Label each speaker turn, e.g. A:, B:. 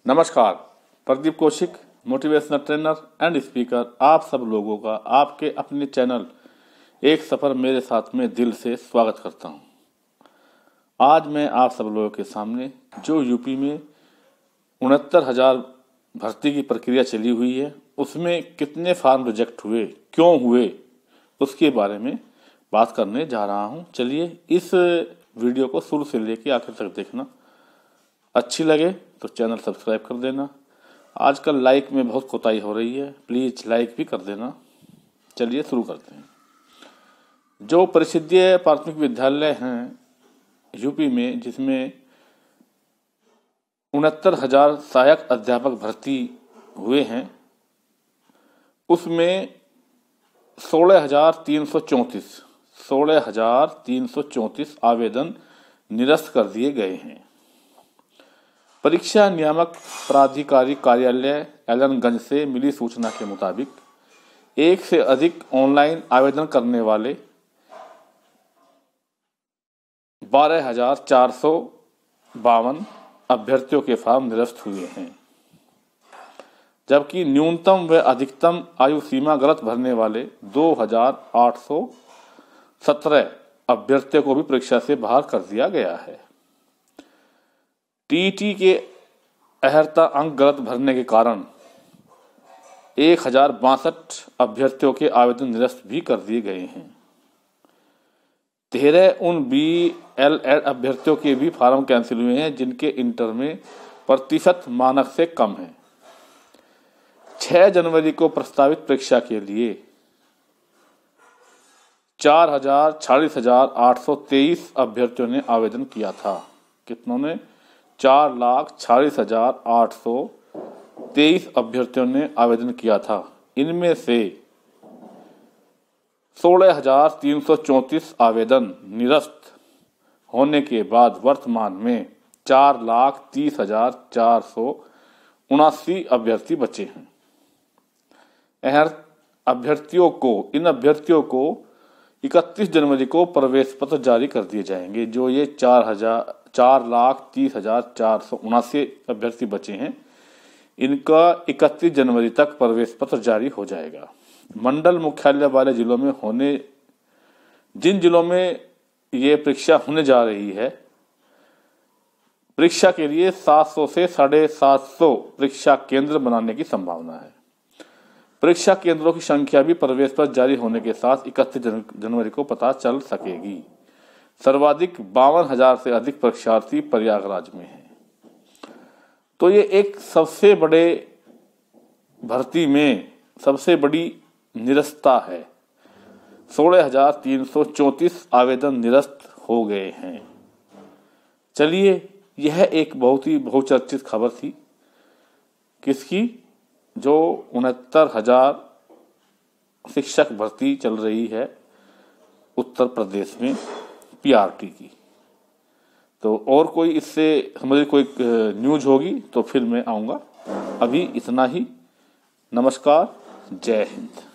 A: नमस्कार, Pradeep Kaushik, motivational trainer and speaker, आप सब लोगों का आपके अपने चैनल एक सफ़र मेरे साथ में दिल से स्वागत करता हूं। आज मैं आप सब लोगों के सामने जो यूपी में 69,000 भर्ती की प्रक्रिया चली हुई है, उसमें कितने फार्म रिजेक्ट हुए, क्यों हुए, उसके बारे में बात करने जा रहा हूं। चलिए इस वीडियो को शुरू से लेकर आखिर तक देखना। अच्छी लगे तो चैनल सब्सक्राइब कर देना। आजकल लाइक में बहुत कोताही हो रही है, प्लीज़ लाइक भी कर देना। चलिए शुरू करते हैं। जो परिषदीय प्राथमिक विद्यालय हैं यूपी में, जिसमें 69,000 सहायक अध्यापक भर्ती हुए हैं, उसमें 16,334 आवेदन निरस्त कर दिए गए हैं। परीक्षा नियामक प्राधिकारी कार्यालय एलनगंज से मिली सूचना के मुताबिक एक से अधिक ऑनलाइन आवेदन करने वाले 12,452 अभ्यर्थियों के फॉर्म निरस्त हुए हैं, जबकि न्यूनतम व अधिकतम आयु सीमा गलत भरने वाले 2,817 अभ्यर्थियों को भी परीक्षा से बाहर कर दिया गया है। टीईटी के अहर्ता अंक गलत भरने के कारण 1,062 अभ्यर्थियों के आवेदन निरस्त भी कर दिए गए हैं। 13 उन BLED अभ्यर्थियों के भी फॉर्म कैंसिल हुए हैं जिनके इंटर में प्रतिशत मानक से कम है। 6 जनवरी को प्रस्तावित परीक्षा के लिए 4,46,823 अभ्यर्थियों ने आवेदन किया था। कितनों ने? 4,46,823 अभ्यर्थियों ने आवेदन किया था। इनमें से 16,334 आवेदन निरस्त होने के बाद वर्तमान में 4,30,479 अभ्यर्थी बचे हैं। इन अभ्यर्थियों को 31 जनवरी को प्रवेश पत्र जारी कर दिए जाएंगे। जो ये 4,30,479 अभ्यर्थी बचे हैं, इनका 31 जनवरी तक प्रवेश पत्र जारी हो जाएगा। मंडल मुख्यालय वाले जिलों में जिन जिलों में ये परीक्षा होने जा रही है, परीक्षा के लिए 700 से 750 परीक्षा केंद्र बनाने की संभावना है। परीक्षा केंद्रों की संख्या भी प्रवेश पत्र जारी होने के साथ 31 जनवरी को पता चल सकेगी। सर्वाधिक 52,000 से अधिक परीक्षार्थी प्रयागराज में हैं। तो ये एक सबसे बड़े भर्ती में सबसे बड़ी निरस्ता है। 16,334 आवेदन निरस्त हो गए हैं। चलिए, यह एक बहुत ही बहुचर्चित खबर थी। किसकी? जो 69,000 शिक्षक भर्ती चल रही है उत्तर प्रदेश में, PRT की। तो और कोई इससे हमारी कोई न्यूज़ होगी तो फिर मैं आऊँगा। अभी इतना ही। नमस्कार, जय हिंद।